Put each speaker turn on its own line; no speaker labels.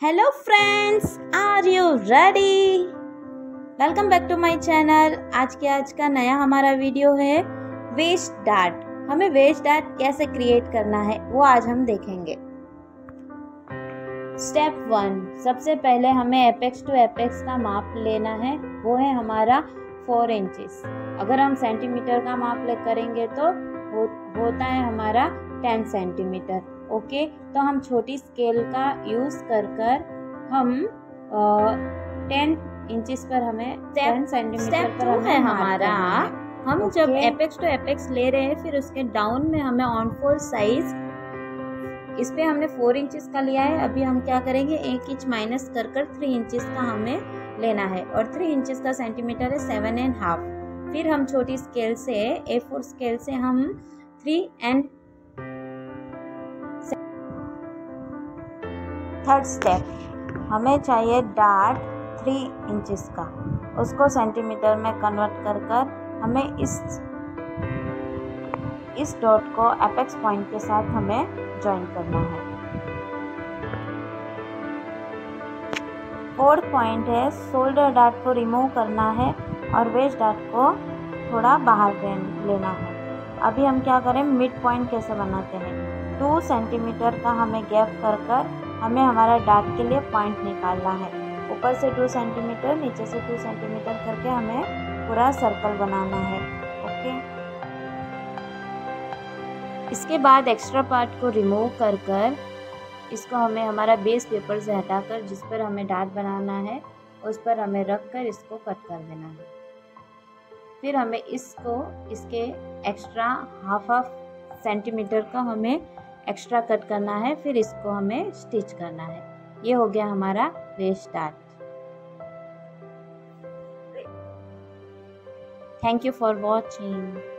Hello friends, are you ready? Welcome back to my channel. आज का नया हमारा वीडियो है वेज डार्ट। हमें वेज डार्ट कैसे क्रिएट करना है वो आज हम देखेंगे। स्टेप 1, सबसे पहले हमें एपेक्स टू एपेक्स का माप लेना है। वो है हमारा 4 इंचेस। अगर हम सेंटीमीटर का माप करेंगे तो होता है हमारा 10 सेंटीमीटर। ओके, तो हम छोटी स्केल का यूज कर हम 10 इंचेस पर हमें 10 सेंटीमीटर पर हमें हमारा हम जब एपेक्स टू एपेक्स ले रहे हैं, फिर उसके डाउन में हमें ऑन फोल्ड साइज, इस पे हमने 4 इंचेस का लिया है। अभी हम क्या करेंगे, 1 इंच माइनस कर 3 इंचेस का हमें लेना है, और 3 इंचेस का सेंटीमीटर है 7.5। फिर हम छोटी स्केल से A4 स्केल से हम 3 एंड थर्ड स्टेप, हमें चाहिए डार्ट 3 इंचेस का। उसको सेंटीमीटर में कन्वर्ट कर हमें इस डॉट को एपेक्स पॉइंट के साथ हमें ज्वाइन करना है। फोर्थ पॉइंट है, शोल्डर डार्ट को रिमूव करना है और वेज डार्ट को थोड़ा बाहर लेना है। अभी हम क्या करें, मिड पॉइंट कैसे बनाते हैं। 2 सेंटीमीटर का हमें गैप कर हमें हमारा डार्ट के लिए पॉइंट निकालना है। ऊपर से 2 सेंटीमीटर, नीचे से 2 सेंटीमीटर करके हमें पूरा सर्कल बनाना है। ओके, इसके बाद एक्स्ट्रा पार्ट को रिमूव कर इसको हमें हमारा बेस पेपर से हटाकर, जिस पर हमें डार्ट बनाना है उस पर हमें रख कर इसको कट कर देना है। फिर हमें इसके एक्स्ट्रा हाफ सेंटीमीटर का हमें एक्स्ट्रा कट करना है, फिर इसको हमें स्टिच करना है। ये हो गया हमारा wedge dart. Thank you for watching.